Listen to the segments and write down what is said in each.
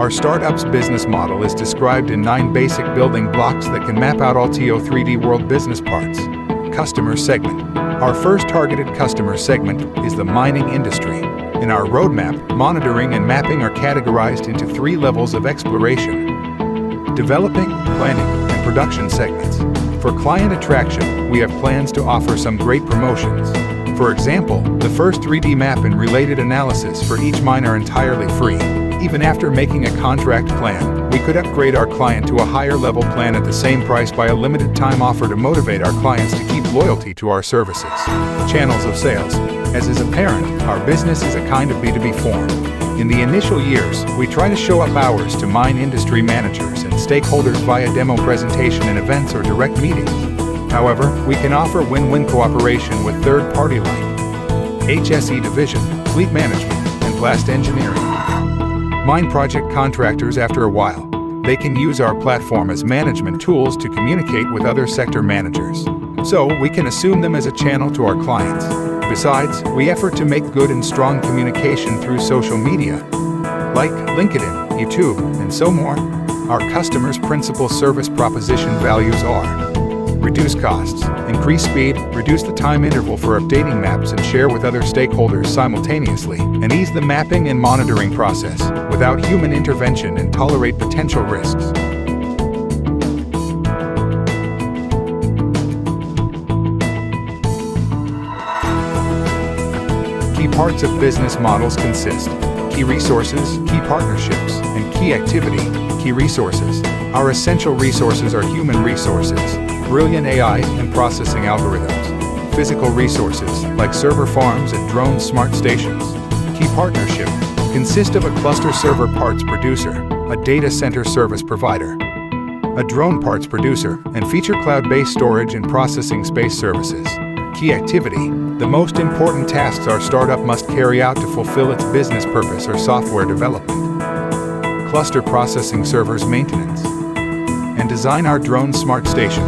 Our startup's business model is described in 9 basic building blocks that can map out all TO 3D World business parts. Customer segment. Our first targeted customer segment is the mining industry. In our roadmap, monitoring and mapping are categorized into 3 levels of exploration: developing, planning, and production segments. For client attraction, we have plans to offer some great promotions. For example, the first 3D map and related analysis for each mine are entirely free. Even after making a contract plan, we could upgrade our client to a higher level plan at the same price by a limited time offer to motivate our clients to keep loyalty to our services. Channels of sales. As is apparent, our business is a kind of B2B form. In the initial years, we try to show up hours to mine industry managers and stakeholders via demo presentation and events or direct meetings. However, we can offer win-win cooperation with third-party like HSE division, fleet management, and blast engineering. Mine project contractors after a while. They can use our platform as management tools to communicate with other sector managers. So we can assume them as a channel to our clients. Besides, we effort to make good and strong communication through social media, like LinkedIn, YouTube, and so more. Our customers' principal service proposition values are: reduce costs, increase speed, reduce the time interval for updating maps and share with other stakeholders simultaneously, and ease the mapping and monitoring process without human intervention and tolerate potential risks. Key parts of business models consist: key resources, key partnerships, and key activity. Key resources. Our essential resources are human resources, brilliant AI and processing algorithms. Physical resources, like server farms and drone smart stations. Key partnership consist of a cluster server parts producer, a data center service provider, a drone parts producer, and feature cloud-based storage and processing space services. Key activity. The most important tasks our startup must carry out to fulfill its business purpose are software development, cluster processing servers maintenance, and design our drone smart station.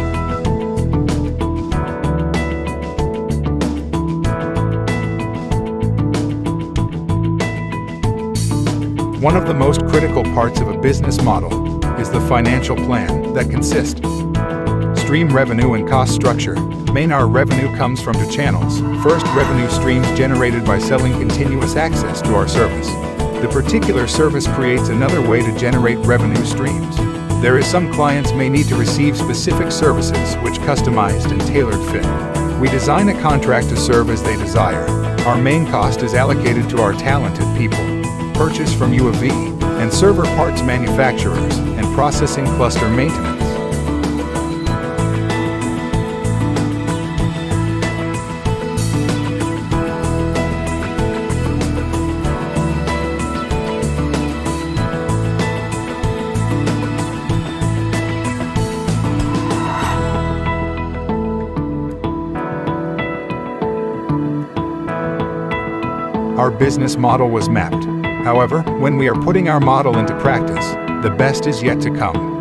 One of the most critical parts of a business model is the financial plan that consists: stream revenue and cost structure. Our revenue comes from 2 channels. First, revenue streams generated by selling continuous access to our service. The particular service creates another way to generate revenue streams. There is some clients may need to receive specific services which customized and tailored fit. We design a contract to serve as they desire. Our main cost is allocated to our talented people, purchased from UAV, and server parts manufacturers, and processing cluster maintenance. Our business model was mapped. However, when we are putting our model into practice, the best is yet to come.